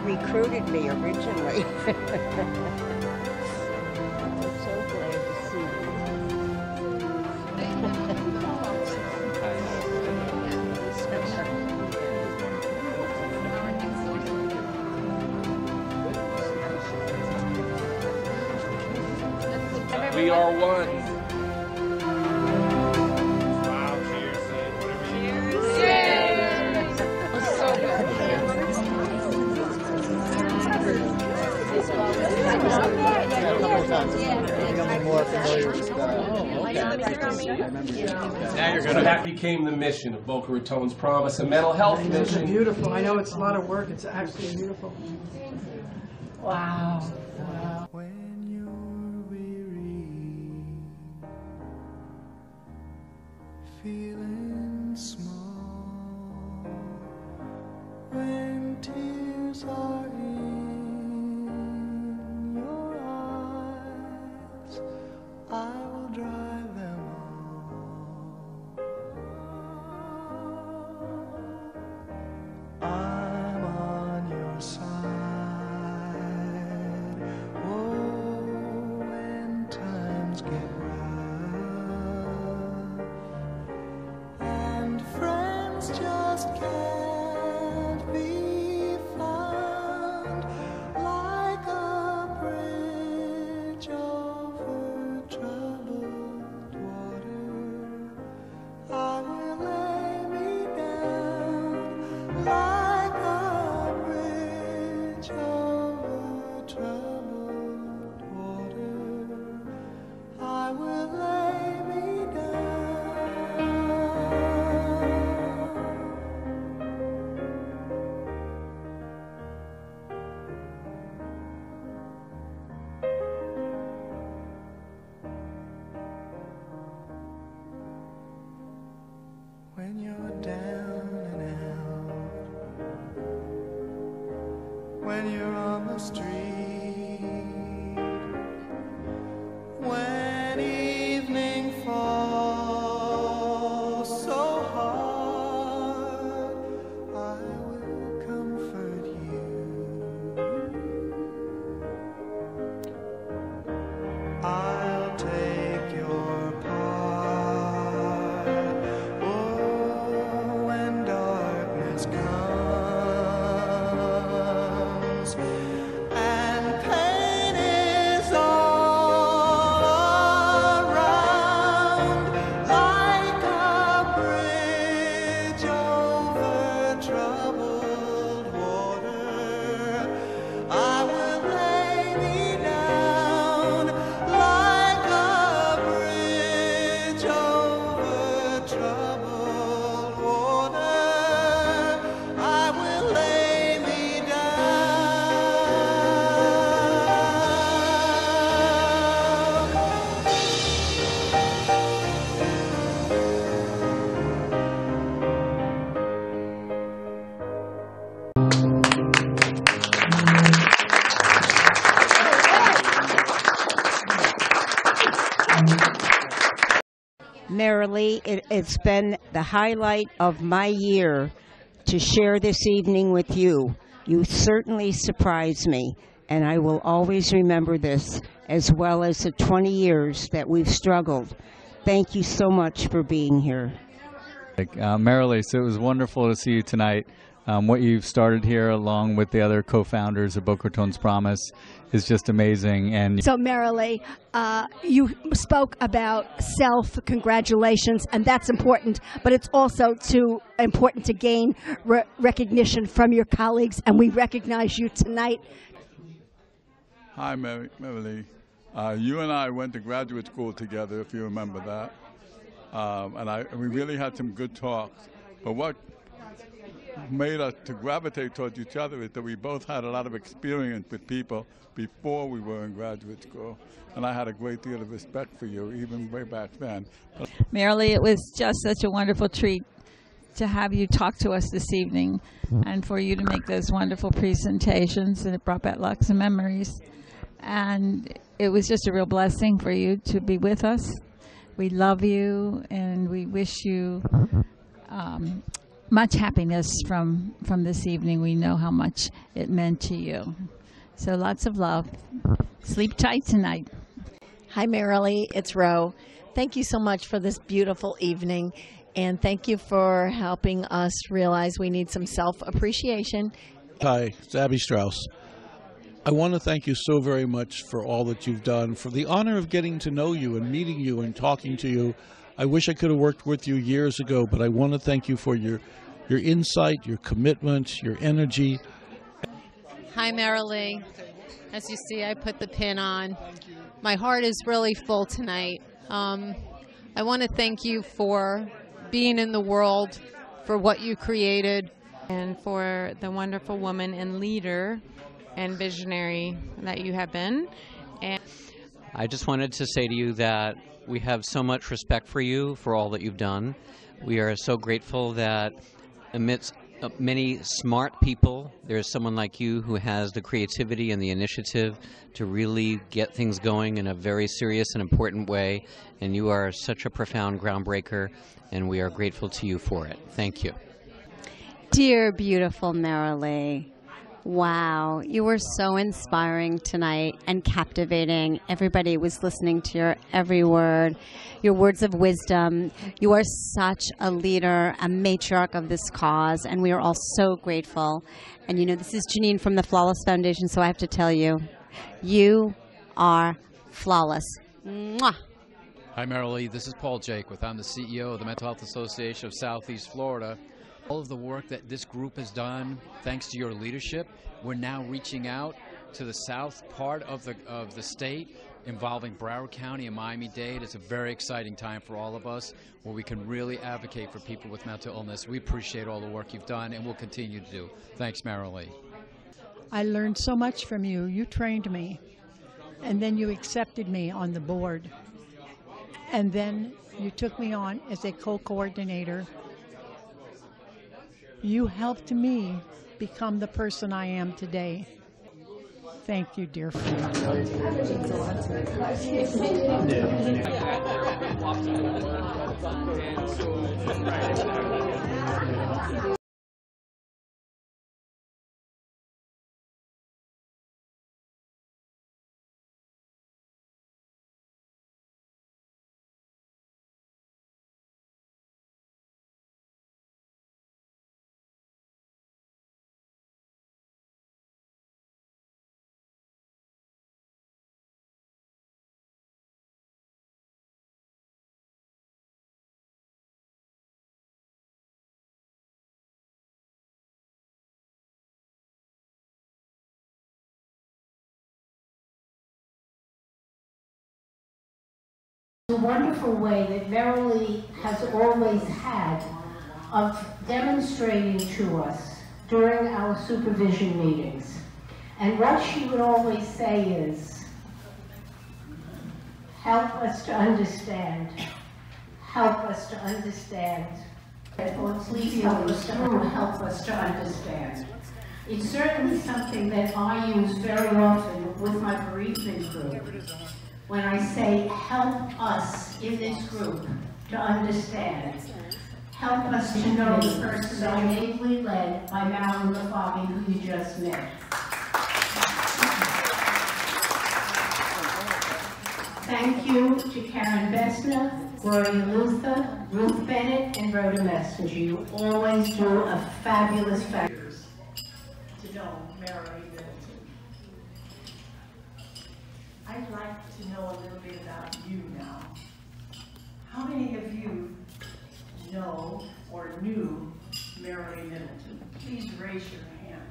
recruited me originally. I'm so glad to see you. We are one. Wow, cheers, Sid. Whatever you Cheers! So good. Now you're going to. That became the mission of Boca Raton's Promise, a mental health It's mission. beautiful. I know it's a lot of work. It's actually beautiful. Wow. When you're weary, feeling small, when tears are in your eyes, I will dry them all. I'm on your side. When times get rough and friends just can't be found, like a bridge over troubled water, I will lay me down like a bridge over troubled water. I will lay me down. When you're down and out, when you're on the street, when evening falls so hard, I will comfort you. I'll take your part. Oh, when darkness comes and pain is all around, like a bridge over troubled water, I will lay me down like a bridge over troubled water. I will lay me Merrilee, it's been the highlight of my year to share this evening with you. You certainly surprised me, and I will always remember this, as well as the 20 years that we've struggled. Thank you so much for being here. Merrilee, so it was wonderful to see you tonight. What you've started here, along with the other co-founders of Boca Raton's Promise, is just amazing. And so, Merrilee, you spoke about self-congratulations, and that's important, but it's also important to gain recognition from your colleagues, and we recognize you tonight. Hi, Merrilee. You and I went to graduate school together, if you remember that. And we really had some good talks. But what made us to gravitate towards each other is that we both had a lot of experience with people before we were in graduate school. And I had a great deal of respect for you, even way back then. Merrilee, it was just such a wonderful treat to have you talk to us this evening and for you to make those wonderful presentations, and it brought back lots of memories. And it was just a real blessing for you to be with us. We love you, and we wish you much happiness from this evening. We know how much it meant to you. So lots of love. Sleep tight tonight. Hi, Merrilee. It's Ro. Thank you so much for this beautiful evening, and thank you for helping us realize we need some self-appreciation. Hi, it's Abby Strauss. I want to thank you so very much for all that you've done, for the honor of getting to know you and meeting you and talking to you. I wish I could have worked with you years ago, but I want to thank you for your insight, your commitment, your energy. Hi, Merrilee. As you see, I put the pin on. My heart is really full tonight. I want to thank you for being in the world, for what you created, and for the wonderful woman and leader and visionary that you have been. And I just wanted to say to you that we have so much respect for you, for all that you've done. We are so grateful that amidst many smart people, there's someone like you who has the creativity and the initiative to really get things going in a very serious and important way. And you are such a profound groundbreaker, and we are grateful to you for it. Thank you. Dear, beautiful Merrilee, wow, you were so inspiring tonight and captivating. Everybody was listening to your every word, your words of wisdom. You are such a leader, a matriarch of this cause, and we are all so grateful. And you know, this is Janine from the Flawless Foundation, so I have to tell you, you are flawless. Mwah. Hi, Merrilee. This is Paul Jaquith. I'm the CEO of the Mental Health Association of Southeast Florida. All of the work that this group has done, thanks to your leadership, we're now reaching out to the south part of the state, involving Broward County and Miami-Dade. It's a very exciting time for all of us, where we can really advocate for people with mental illness. We appreciate all the work you've done, and will continue to do. Thanks, Merrilee. I learned so much from you. You trained me, and then you accepted me on the board, and then you took me on as a co-coordinator. You helped me become the person I am today. Thank you, dear friend. The wonderful way that Merrilee has always had of demonstrating to us during our supervision meetings. And what she would always say is, help us to understand. Help us to understand. Please help us to understand. It's certainly something that I use very often with my bereavement group. When I say, help us in this group to understand, help us to know the person ably led by Marilyn Lafabi, who you just met. Thank you to Karen Bessner, Gloria Luther, Ruth Bennett, and Rhoda Messenger. You always do a fabulous to know Merrilee Middleton. I'd like to know a little bit about you now. How many of you know or knew Merrilee Middleton? Please raise your hand.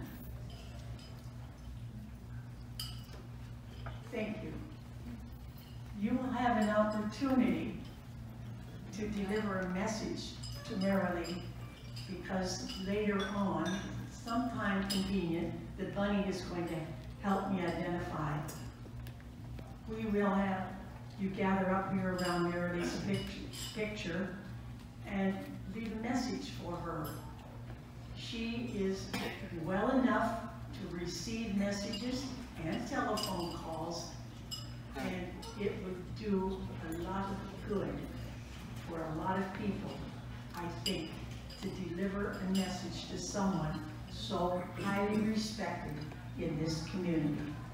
Thank you. You will have an opportunity to deliver a message to Merrilee, because later on, sometime convenient, the bunny is going to help me identify. We will have you gather up here around Merrilee's picture and leave a message for her. She is well enough to receive messages and telephone calls, and it would do a lot of good for a lot of people, I think. to deliver a message to someone so highly respected in this community.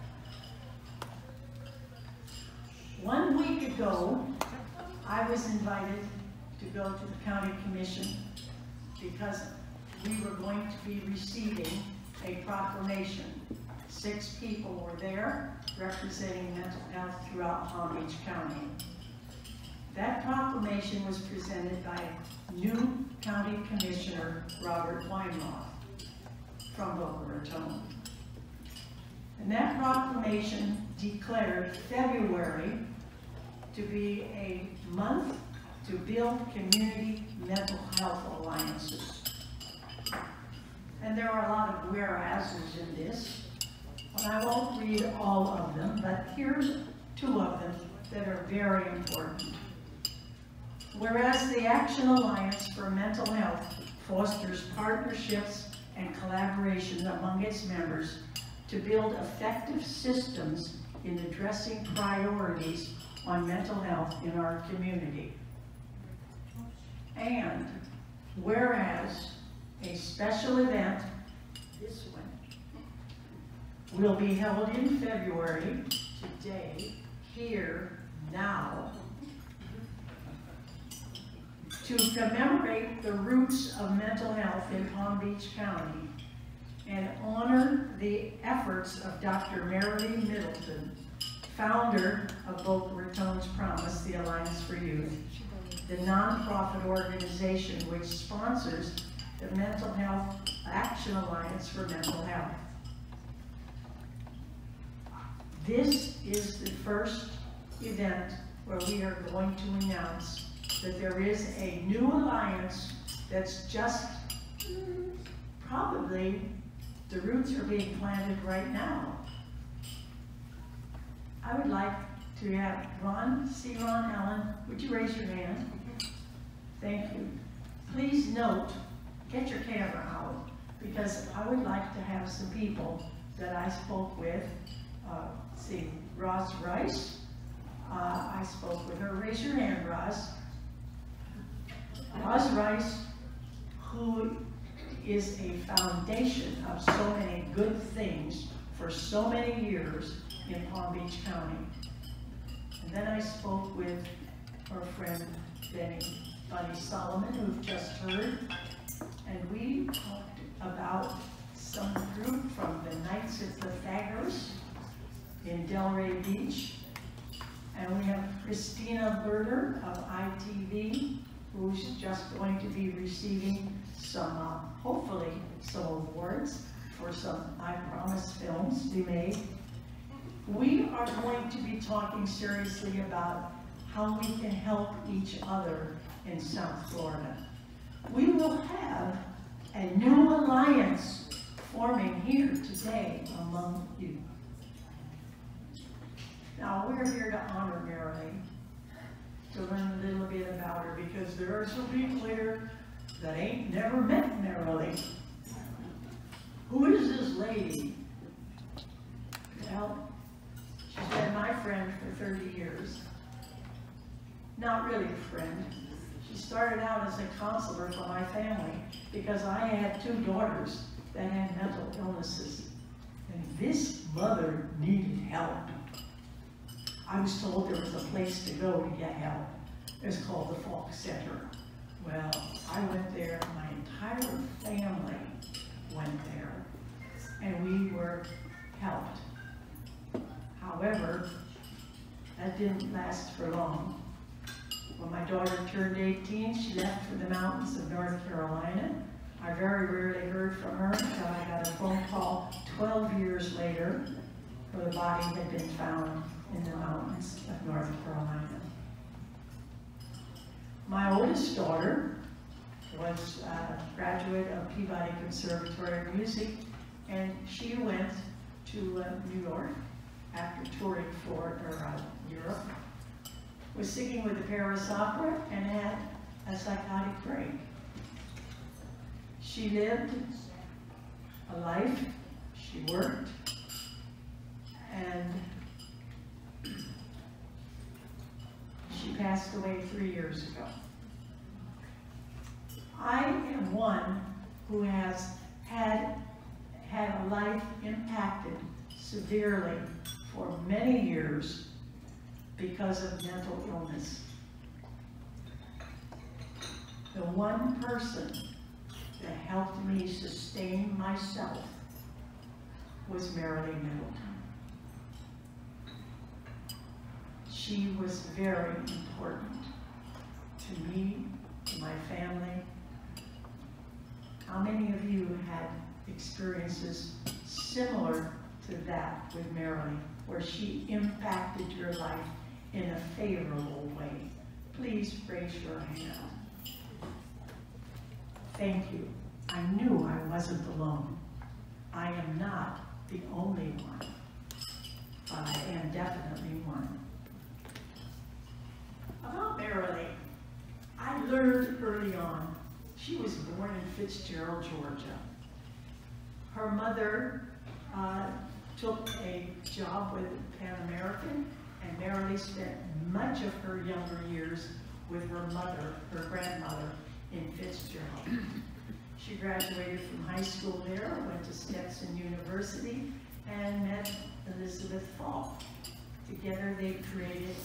1 week ago, I was invited to go to the county commission because we were going to be receiving a proclamation. 6 people were there representing mental health throughout Palm Beach County. That proclamation was presented by new County Commissioner Robert Weinroth from Boca Raton. And that proclamation declared February to be a month to build community mental health alliances. And there are a lot of whereases in this, and I won't read all of them, but here's 2 of them that are very important. Whereas the Action Alliance for Mental Health fosters partnerships and collaboration among its members to build effective systems in addressing priorities on mental health in our community. And whereas a special event, this one, will be held in February, today, here, now, to commemorate the roots of mental health in Palm Beach County and honor the efforts of Dr. Merrilee Middleton, founder of Boca Raton's Promise, the Alliance for Youth, the nonprofit organization which sponsors the Mental Health Action Alliance for Mental Health. This is the first event where we are going to announce that there is a new alliance that's just probably the roots are being planted right now. I would like to have Ron Allen, would you raise your hand? Thank you. Please note, get your camera out, because I would like to have some people that I spoke with. See, Roz Rice, I spoke with her. Raise your hand, Roz. Roz Rice, who is a foundation of so many good things for so many years in Palm Beach County. And then I spoke with our friend Bunny Solomon, who've just heard, and we talked about some group from the Knights of the Pythagoras in Delray Beach. And we have Christina Berger of ITV, who's just going to be receiving some, hopefully, some awards for some I Promise films we made. We are going to be talking seriously about how we can help each other in South Florida. We will have a new alliance forming here today among you. Now, we're here to honor Merrilee, to learn a little bit about her, because there are some people here that ain't never met Merrilee. Who is this lady? Well, she's been my friend for 30 years. Not really a friend. She started out as a counselor for my family because I had 2 daughters that had mental illnesses. And this mother needed help. I was told there was a place to go to get help. It's called the Falk Center. Well, I went there, my entire family went there, and we were helped. However, that didn't last for long. When my daughter turned 18, she left for the mountains of North Carolina. I very rarely heard from her until I got a phone call 12 years later where the body had been found in the mountains of North Carolina. My oldest daughter was a graduate of Peabody Conservatory of Music, and she went to New York after touring Europe, was singing with the Paris Opera, and had a psychotic break. She lived a life, she worked, and she passed away 3 years ago. I am one who has had a life impacted severely for many years because of mental illness. The one person that helped me sustain myself was Merrilee Middleton. She was very important to me, to my family. How many of you had experiences similar to that with Merrilee, where she impacted your life in a favorable way? Please raise your hand. Thank you. I knew I wasn't alone. I am not the only one, but I am definitely one. About Merrilee, I learned early on. She was born in Fitzgerald, Georgia. Her mother took a job with Pan American, and Merrilee spent much of her younger years with her mother, her grandmother, in Fitzgerald. She graduated from high school there, went to Stetson University, and met Elizabeth Falk. Together they created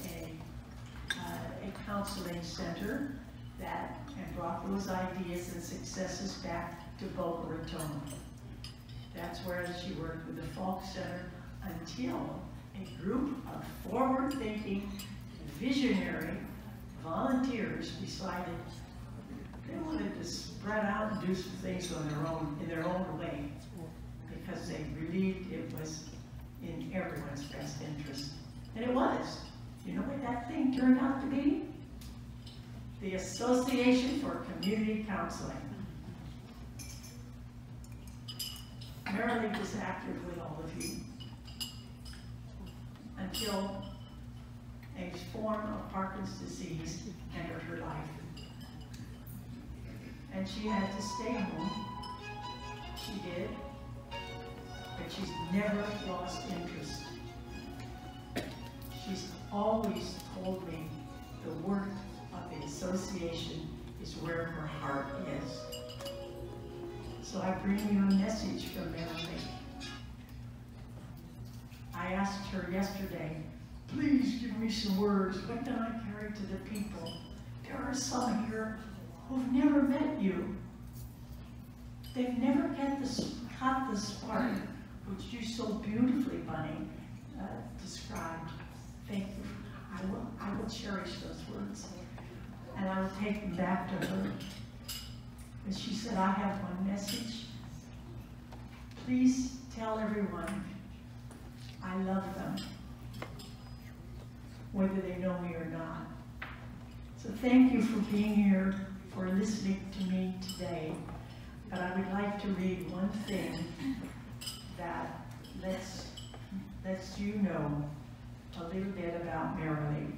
a counseling center and brought those ideas and successes back to Boca Raton. That's where she worked with the Falk Center until a group of forward-thinking, visionary volunteers decided they wanted to spread out and do some things on in their own way, because they believed it was in everyone's best interest. And it was. You know what that thing turned out to be? The Association for Community Counseling. Merrilee was active with all of you until a form of Parkinson's disease entered her life. And she had to stay home. She did, but she's never lost interest. She's always told me the work of the association is where her heart is. So I bring you a message from Merrilee. I asked her yesterday, please give me some words. What can I carry to the people? There are some here who've never met you. They've never caught the spark, which you so beautifully, Bunny, described. Thank you. I will cherish those words, and I will take them back to her. And she said, I have one message. Please tell everyone I love them, whether they know me or not. So thank you for being here, for listening to me today. But I would like to read one thing that lets you know a little bit about Merrilee.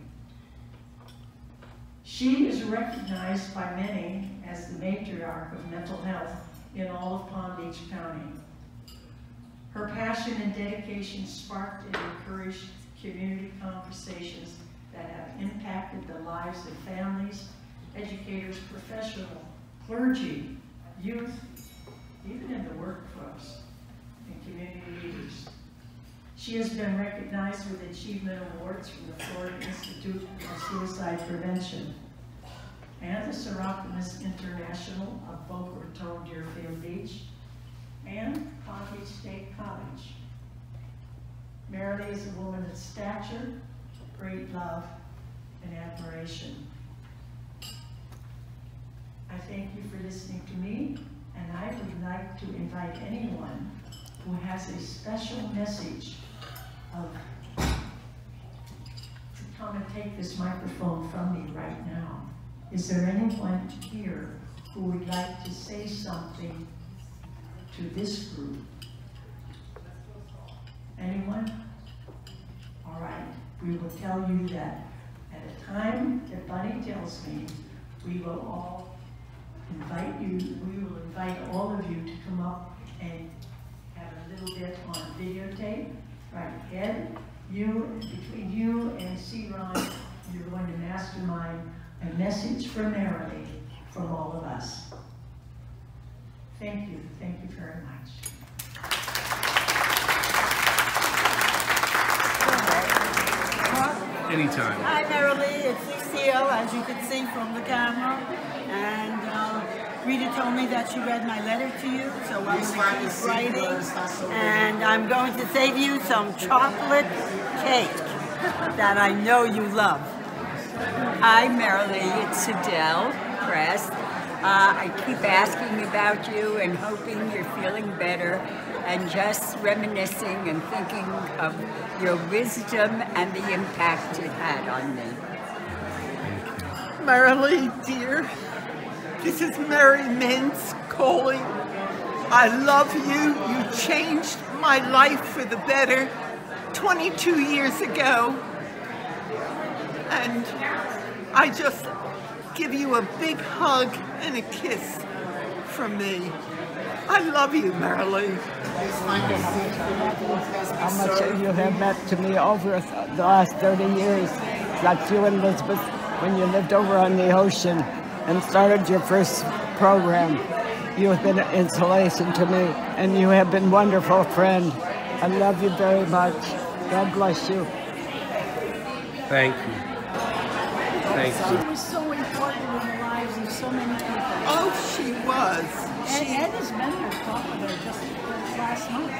She is recognized by many as the matriarch of mental health in all of Palm Beach County. Her passion and dedication sparked and encouraged community conversations that have impacted the lives of families, educators, professionals, clergy, youth, even in the workforce, and community leaders. She has been recognized with achievement awards from the Florida Institute of Suicide Prevention and the Serapimus International of Boca Raton, Deerfield Beach, and Palm Beach State College. Merrilee is a woman of stature, great love, and admiration. I thank you for listening to me, and I would like to invite anyone who has a special message to come and take this microphone from me right now. Is there anyone here who would like to say something to this group? Anyone? All right, we will tell you that at a time that Bunny tells me, we will all invite you, we will invite all of you to come up and have a little bit on videotape. Right, Ed, between you and C. Ron, you're going to mastermind a message from Merrilee from all of us. Thank you very much. Anytime. Hi, Merrilee. It's Lucille, as you can see from the camera. And Rita told me that she read my letter to you, so I'm going to keep writing. And I'm going to save you some chocolate cake that I know you love. Hi, Merrilee. It's Adele Crest. I keep asking about you and hoping you're feeling better and just reminiscing and thinking of your wisdom and the impact it had on me. Merrilee, dear, this is Mary Mintz calling. I love you. You changed my life for the better 22 years ago. And I just give you a big hug and a kiss from me. I love you, Merrilee. How much you have meant to me over the last 30 years. Like you and Elizabeth, when you lived over on the ocean and started your first program. You have been an inspiration to me, and you have been a wonderful friend. I love you very much. God bless you. Thank you. Thank you. She was so important in the lives of so many people. Oh, she was. Ed has been here talking with her just last month.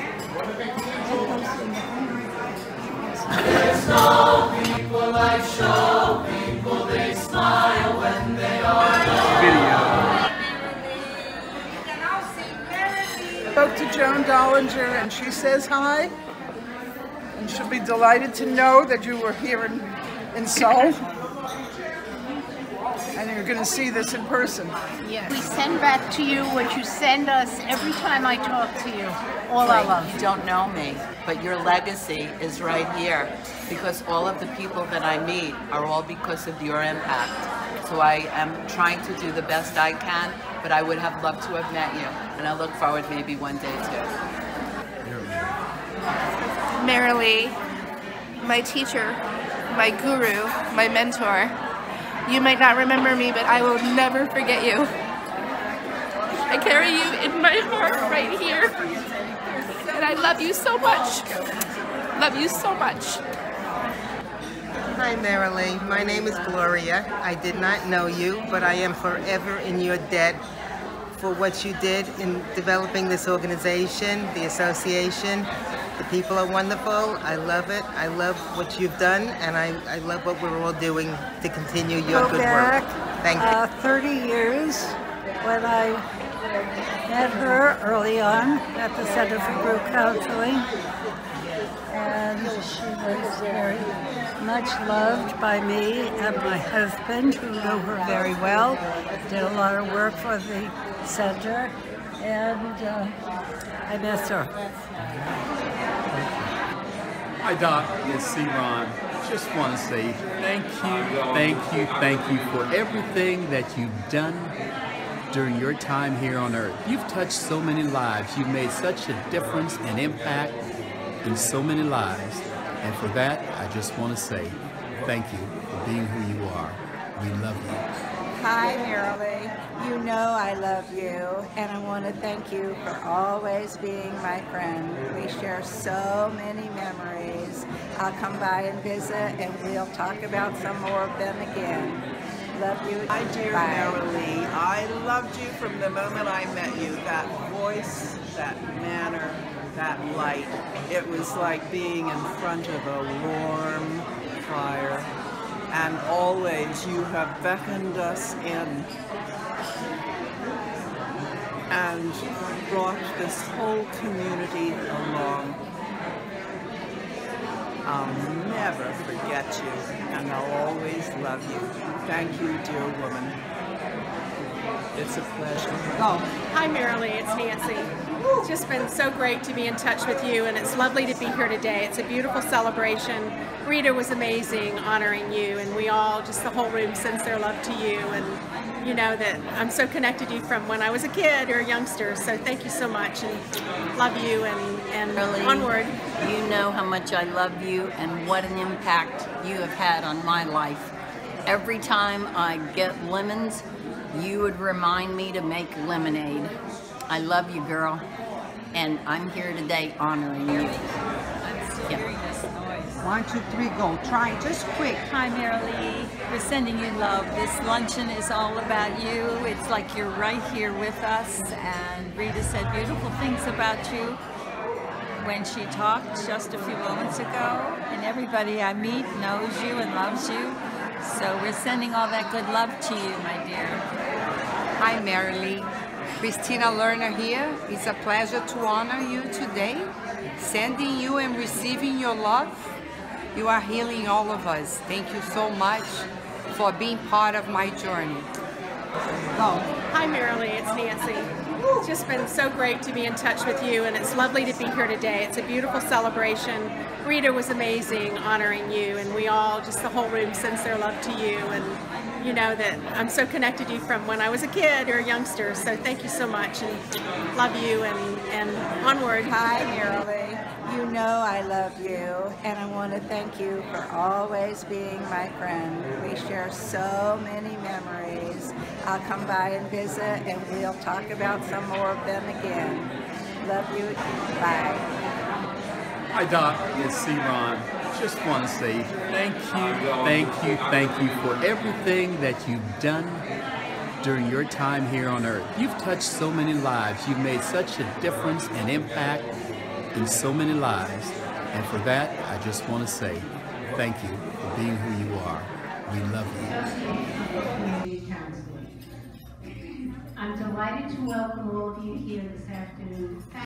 There's no people like show people, they smile when they are Spoke to Joan Dollinger and she says hi, and she'll be delighted to know that you were here in Seoul, and you're going to see this in person. Yes. We send back to you what you send us every time I talk to you. All our love. You don't know me, but your legacy is right here, because all of the people that I meet are all because of your impact. So I am trying to do the best I can, but I would have loved to have met you, and I look forward maybe one day too. Merrilee, my teacher, my guru, my mentor. You might not remember me, but I will never forget you. I carry you in my heart right here. And I love you so much. Love you so much. Hi, Merrilee. My name is Gloria. I did not know you, but I am forever in your debt for what you did in developing this organization, the association. The people are wonderful. I love it. I love what you've done, and I love what we're all doing to continue your good work. Thank you. 30 years when I met her early on at the Center for Group Counseling, and she was very much loved by me and my husband, who knew her very well, did a lot of work for the center, and I miss her. Hi, Doc. It's C. Ron. Just want to say thank you for everything that you've done during your time here on Earth. You've touched so many lives. You've made such a difference and impact in so many lives. And for that, I just want to say thank you for being who you are. We love you. Hi, Merrilee. You know I love you, and I want to thank you for always being my friend. We share so many memories. I'll come by and visit, and we'll talk about some more of them again. Love you. My dear Merrilee, I loved you from the moment I met you. That voice, that manner, that light. It was like being in front of a warm fire. And always you have beckoned us in and brought this whole community along. I'll never forget you, and I'll always love you. Thank you, dear woman. It's a pleasure. Hi, Merrilee. It's Nancy. It's just been so great to be in touch with you, and it's lovely to be here today. It's a beautiful celebration. Rita was amazing honoring you, and we all, just the whole room, sends their love to you. And you know that I'm so connected to you from when I was a kid or a youngster. So thank you so much, and love you, and Merrilee, onward. You know how much I love you and what an impact you have had on my life. Every time I get lemons, you would remind me to make lemonade. I love you, girl, and I'm here today honoring you. One, two, three, go. Try just quick. Hi, Merrilee. We're sending you love. This luncheon is all about you. It's like you're right here with us. And Rita said beautiful things about you when she talked just a few moments ago. And everybody I meet knows you and loves you. So we're sending all that good love to you, my dear. Hi, Merrilee. Christina Lerner here. It's a pleasure to honor you today. Sending you and receiving your love. You are healing all of us. Thank you so much for being part of my journey. Go. Hi, Merrilee. It's Nancy. It's just been so great to be in touch with you, and it's lovely to be here today. It's a beautiful celebration. Rita was amazing honoring you, and we all, just the whole room, sends their love to you. And you know that I'm so connected to you from when I was a kid or a youngster. So thank you so much, and love you, and onward. Hi, Merrilee. You know I love you, and I want to thank you for always being my friend. We share so many memories. I'll come by and visit, and we'll talk about some more of them again. Love you. Bye. Hi, Doc. It's C. Ron. Just want to say thank you for everything that you've done during your time here on Earth. You've touched so many lives. You've made such a difference and impact in so many lives. And for that, I just want to say thank you for being who you are. We love you. I'm delighted to welcome all of you here this afternoon.